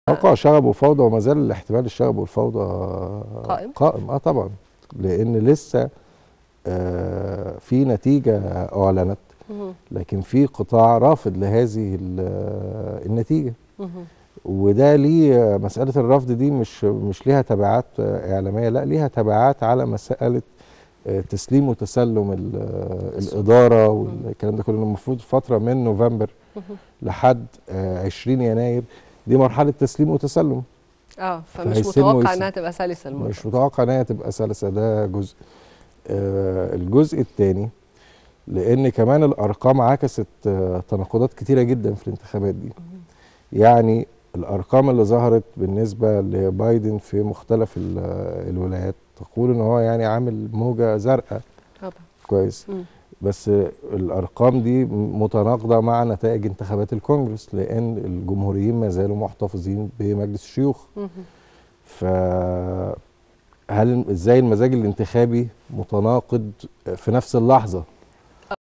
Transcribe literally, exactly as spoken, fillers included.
توقع شغب وفوضى، وما زال الاحتمال الشغب والفوضى قائم؟ قائم اه طبعا، لان لسه آه في نتيجه اعلنت، مهم. لكن في قطاع رافض لهذه ال- النتيجه. مهم. وده ليه مساله الرفض دي مش مش ليها تبعات اعلاميه، لا ليها تبعات على مساله آه، تسليم وتسلم ال- السلطة. الاداره مهم. والكلام ده كله. المفروض فتره من نوفمبر مهم. لحد آه، عشرين يناير دي مرحله تسليم وتسلم، اه فمش فهيسلموا متوقع يسلم. انها تبقى سلسه المره مش دي. متوقع ان هي تبقى سلسه، ده جزء. آه الجزء الثاني، لان كمان الارقام عكست آه تناقضات كتيره جدا في الانتخابات دي. مهم. يعني الارقام اللي ظهرت بالنسبه لبايدن في مختلف ال- الولايات تقول ان هو يعني عامل موجه زرقاء طبعا. كويس، مم. بس بس الارقام دي متناقضه مع نتائج انتخابات الكونجرس، لان الجمهوريين ما زالوا محتفظين بمجلس الشيوخ. مهم. ف هل ازاي المزاج الانتخابي متناقض في نفس اللحظه؟